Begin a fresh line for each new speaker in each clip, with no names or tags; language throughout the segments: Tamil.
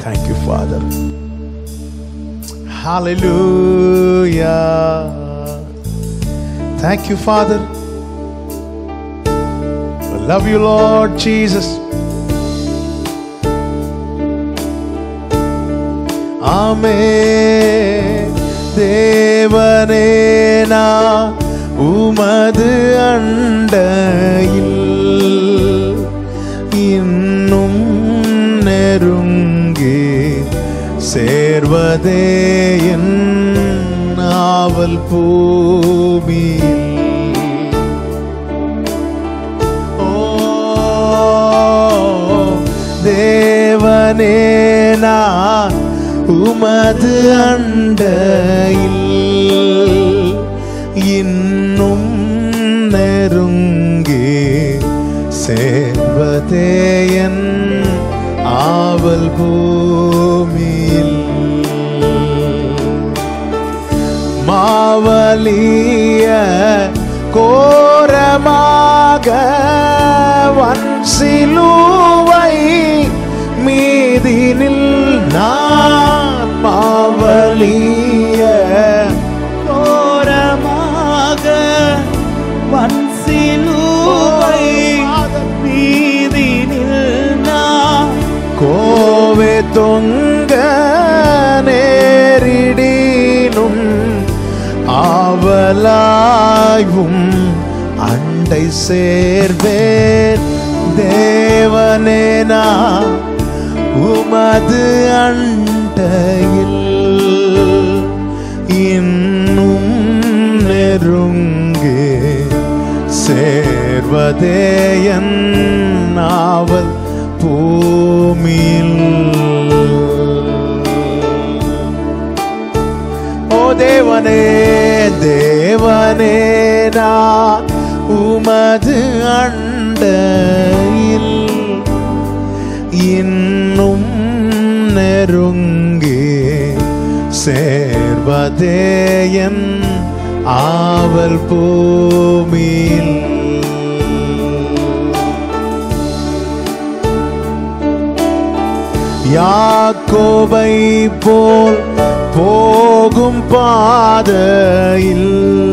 Thank you, Father. Hallelujah. Thank you, Father. I love you, Lord Jesus. Amen. தேவனே நான் உமது அண்டையில் இன்னும் நெருங்கி சேர்வதே என் ஆவல் பூமியில். ஓ தேவனே நான் உமது அண்டையில் இன்னும் நெருங்கி சேர்வதே என் ஆவல் பூமியில். மாவலிய கோரமாக வன்சிலுவை மீதினில் நான் மாவலிய
கோரமாக வன்சிலுவை மீதினில் நான்
கோவே தொங்க நேரிடினும் ஆவலாயும் அண்டை சேர்வேன். தேவனே நான் உமது அண்டையில் இன்னும் நெருங்கி சேர்வதே என் ஆவல் பூமியில். ஓ தேவனே தேவனே நான் உமது அண்டையில் இன்னும் நெருங்கி சேர்வதே என் ஆவல் பூமியில். யாக்கோபை போல் போகும் பாதையில்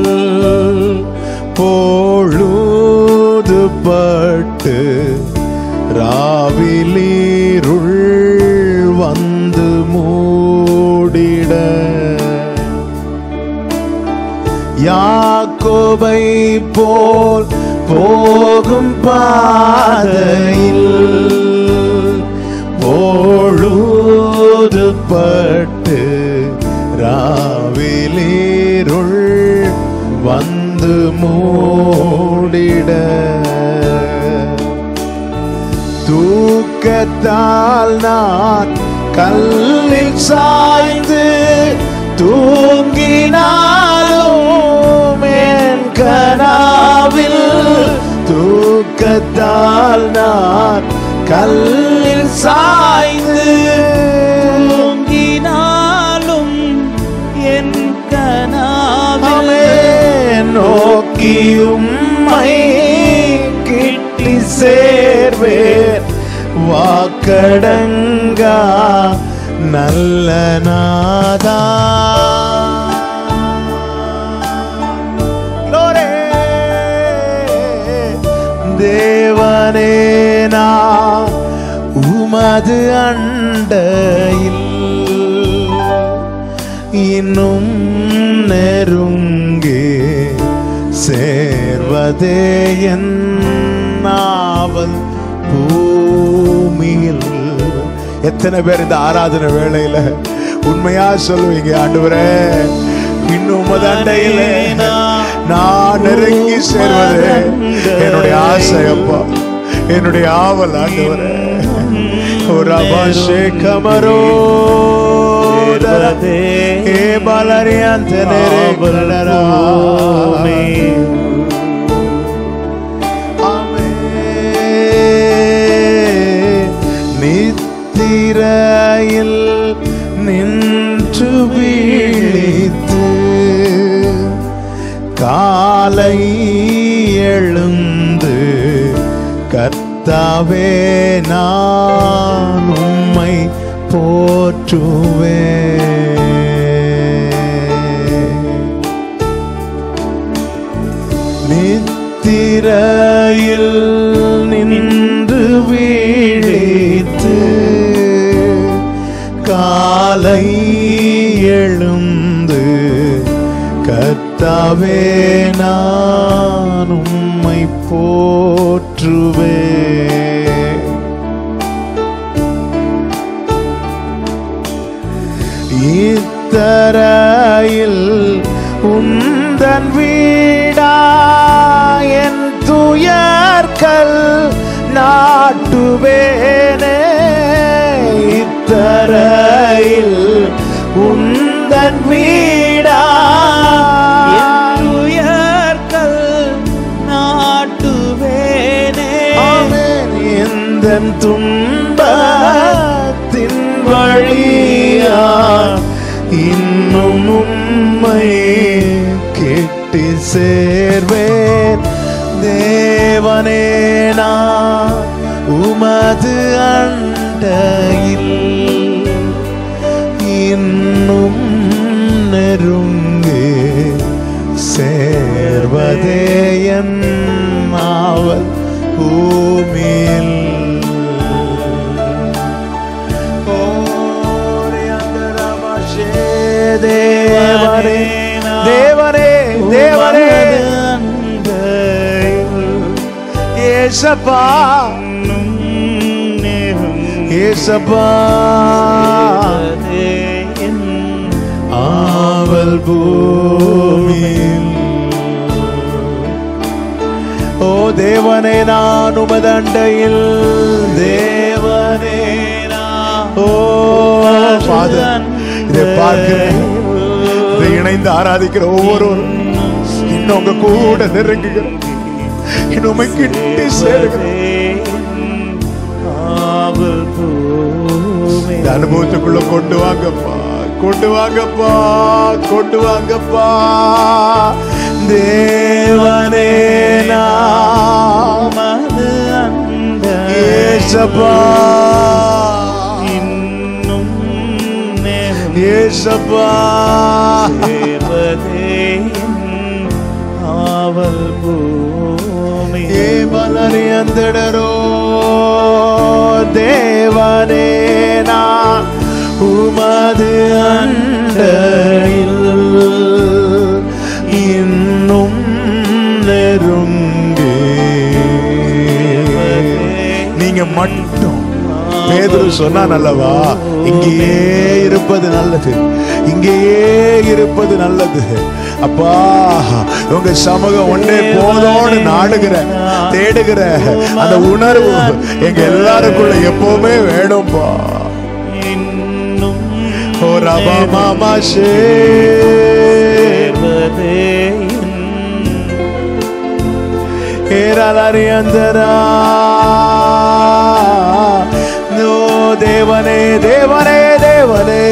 பொழுதுபட்டு ராவிலீருள் வந்து மூடிட யாக்கோபை போல் போகும் பாதையில் பொழுதுபட்டு ராவிலீருள் வந்து மூடிட தூக்கத்தால் நான் கல்லில் சாய்ந்து தூங்கினாலும் என் கனாவில் தூக்கத்தால் நான் கல்லில் சாய்ந்து
தூங்கினாலும் என் கனாவிலே
நோக்கி உம்மை கிட்டி சேர்வேன். வாக்கடங்கா நல்ல நாதா தேவனே நான் உமது அண்டையில் இன்னும் நெருங்கி சேர்வதே என் ஆவல் பூமியில். எத்தனை பேர் இந்த ஆராதனை வேளையில உண்மையா சொல்லுவீங்க, ஆண்டவரே இன்னும் உமது அண்டையில நான் நெருங்கி சேர்வது என்னுடைய ஆசை அப்பா, என்னுடைய ஆவல் ஆண்டவரே. ஒரு அபிஷேகமரோ ஏ பலரியாந்தனே நித்திரையில் நின்று வீழித்து காலை எழுந்து கர்த்தாவே நான் உம்மை போற்றுவே. நித்திரையில் நின்று வீழித்து காலை எழுந்து கர்த்தாவே நான் உம்மை போற்றுவே. இத்தரையில் உந்தன் வீடா என் துயர்கள் நாட்டுவேனே. இத்தரையில் உந்தன் வீடா
என் துயர்கள் நாட்டுவேனே.
எந்தன் துன்பத்தின் வழியா இன்னும் உம்மை கிட்டி சேர்வேன். தேவனே நான் உமது அண்டையில் இன்னும் நெருங்கே சேர்வதே என் ஆவல் பூமியில். தேவனே தேவனே தேவனே ஏசப்பா ஏசப்பா ஆவல் பூமியில். ஓ தேவனே நான் உமது அண்டையில். தேவனே ஓ ஃபாதர், இதை பார்க்கிறேன், இதை இணைந்து ஆராதிக்கிற ஒவ்வொருவரும் இன்னும் உங்க கூட நெருங்குகிற, இன்னும் கிட்டி சேருகிற இந்த அனுபவத்துக்குள்ள கொண்டு வாங்கப்பா, கொண்டு வாங்கப்பா, கொண்டு வாங்கப்பா. தேவனே நாமது ஏசப்பா ஏசப்பா
ஆவல் பூமி
மலரி அந்தடரோ. தேவனே நான் உமது அண்டையில் இன்னும் நெருங்கே. நீங்க மட்டும் பேதுரு சொன்னான் அல்லவா, இங்கேயே இருப்பது நல்லது, இங்கேயே இருப்பது நல்லது. அப்பா உங்க சமூகம் ஒன்றே போதோடு நாடுகிற தேடுகிற அந்த உணர்வு எங்க எல்லாருக்குள்ள எப்பவுமே வேணும்பா. ஓ ரபா மாமா ஏராளரி அந்தரா. நோ தேவனே தேவனே தேவனே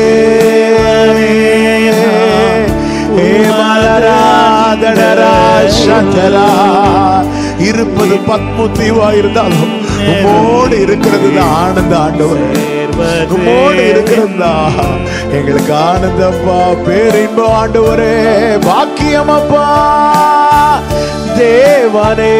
இருப்பது பத்முத்தீவா இருந்தாலும் உம்மோடு இருக்கிறது ஆனந்த ஆண்டவர். உம்மோடு இருக்கிறதா எங்களுக்கு ஆனந்தப்பா, பேரின்பம் ஆண்டவரே, பாக்கியமப்பா. தேவனே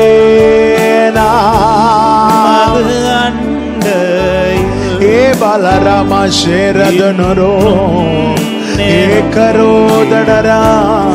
ஏ பலராமா ஷேரதனரோ ஏ கரோ தடரா